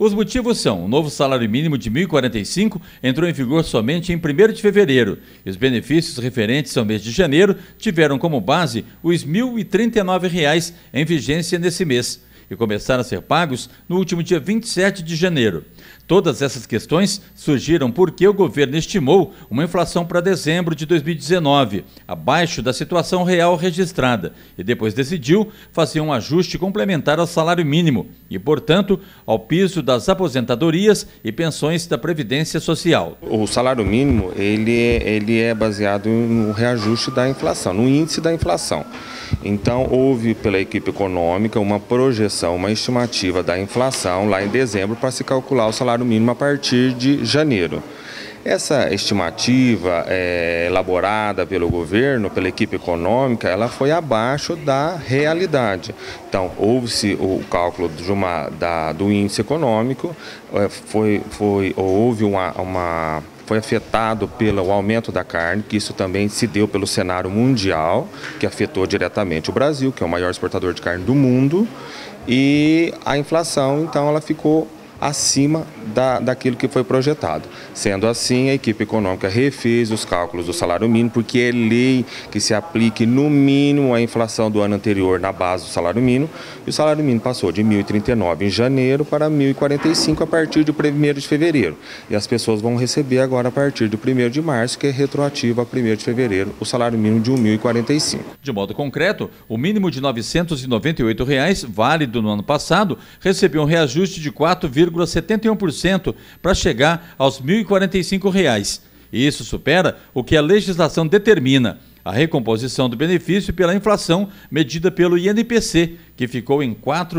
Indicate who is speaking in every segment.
Speaker 1: Os motivos são: o novo salário mínimo de R$ 1.045 entrou em vigor somente em 1º de fevereiro e os benefícios referentes ao mês de janeiro tiveram como base os R$ 1.039 em vigência nesse mês e começaram a ser pagos no último dia 27 de janeiro. Todas essas questões surgiram porque o governo estimou uma inflação para dezembro de 2019, abaixo da situação real registrada, e depois decidiu fazer um ajuste complementar ao salário mínimo e, portanto, ao piso das aposentadorias e pensões da Previdência Social.
Speaker 2: O salário mínimo ele é baseado no reajuste da inflação, no índice da inflação. Então, houve pela equipe econômica uma projeção, uma estimativa da inflação lá em dezembro para se calcular o salário mínimo a partir de janeiro. Essa estimativa elaborada pelo governo, pela equipe econômica, ela foi abaixo da realidade. Então, houve-se o cálculo do índice econômico, foi afetado pelo aumento da carne, que isso também se deu pelo cenário mundial, que afetou diretamente o Brasil, que é o maior exportador de carne do mundo, e a inflação, então, ela ficou acima daquilo que foi projetado. Sendo assim, a equipe econômica refez os cálculos do salário mínimo, porque é lei que se aplique no mínimo a inflação do ano anterior na base do salário mínimo, e o salário mínimo passou de R$ 1.039 em janeiro para R$ 1.045 a partir de 1º de fevereiro. E as pessoas vão receber agora a partir de 1º de março, que é retroativo a 1º de fevereiro, o salário mínimo de R$ 1.045.
Speaker 1: De modo concreto, o mínimo de R$ 998, válido no ano passado, recebeu um reajuste de 4,71% para chegar aos R$ 1.045. E isso supera o que a legislação determina, a recomposição do benefício pela inflação medida pelo INPC, que ficou em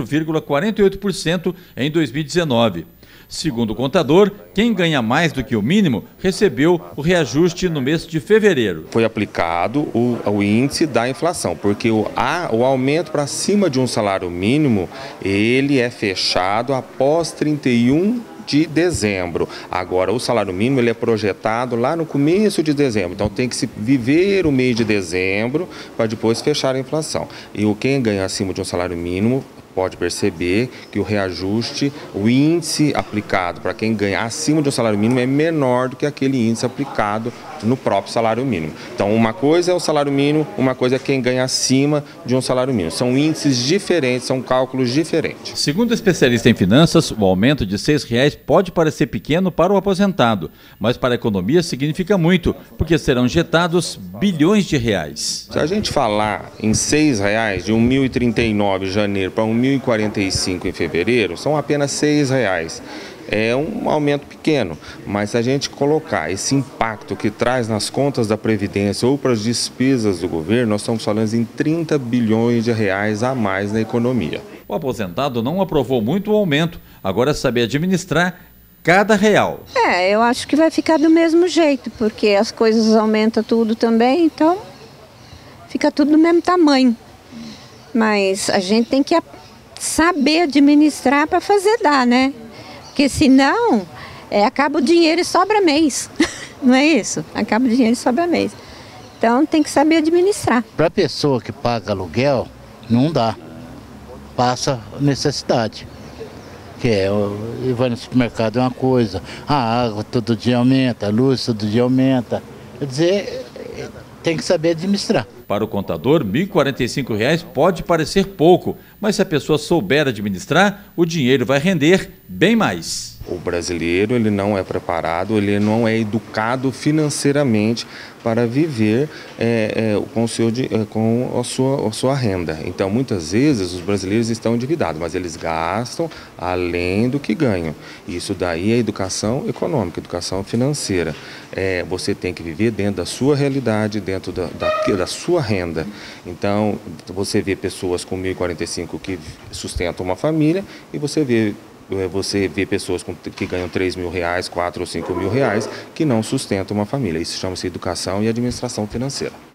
Speaker 1: 4,48% em 2019. Segundo o contador, quem ganha mais do que o mínimo recebeu o reajuste no mês de fevereiro.
Speaker 2: Foi aplicado o índice da inflação, porque o aumento para cima de um salário mínimo, ele é fechado após 31 de dezembro. Agora, o salário mínimo ele é projetado lá no começo de dezembro, então tem que se viver o mês de dezembro para depois fechar a inflação. E quem ganha acima de um salário mínimo pode perceber que o reajuste, o índice aplicado para quem ganha acima de um salário mínimo é menor do que aquele índice aplicado no próprio salário mínimo. Então, uma coisa é o salário mínimo, uma coisa é quem ganha acima de um salário mínimo. São índices diferentes, são cálculos diferentes.
Speaker 1: Segundo especialista em finanças, o aumento de R$ 6 pode parecer pequeno para o aposentado, mas para a economia significa muito, porque serão injetados bilhões de reais.
Speaker 2: Se a gente falar em R$ 6, de R$ 1.039 em janeiro para R$ 1.045 em fevereiro, são apenas R$ 6. É um aumento pequeno, mas se a gente colocar esse impacto que traz nas contas da Previdência ou para as despesas do governo, nós estamos falando em 30 bilhões de reais a mais na economia.
Speaker 1: O aposentado não aprovou muito o aumento, agora é saber administrar cada real.
Speaker 3: Eu acho que vai ficar do mesmo jeito, porque as coisas aumentam tudo também, então fica tudo do mesmo tamanho. Mas a gente tem que saber administrar para fazer dar, né? Porque senão, acaba o dinheiro e sobra mês, não é isso? Acaba o dinheiro e sobra mês. Então tem que saber administrar.
Speaker 4: Para a pessoa que paga aluguel, não dá, passa necessidade. E vai no supermercado é uma coisa, a água todo dia aumenta, a luz todo dia aumenta. Quer dizer, tem que saber administrar.
Speaker 1: Para o contador, R$ 1.045 pode parecer pouco, mas se a pessoa souber administrar, o dinheiro vai render bem mais.
Speaker 2: O brasileiro ele não é preparado, ele não é educado financeiramente para viver com a sua renda. Então, muitas vezes, os brasileiros estão endividados, mas eles gastam além do que ganham. Isso daí é educação econômica, educação financeira. Você tem que viver dentro da sua realidade, dentro da sua renda. Então, você vê pessoas com R$ 1.045 que sustentam uma família e você vê pessoas que ganham R$ 3.000, R$ 4.000 ou R$ 5.000 que não sustentam uma família. Isso chama-se educação e administração financeira.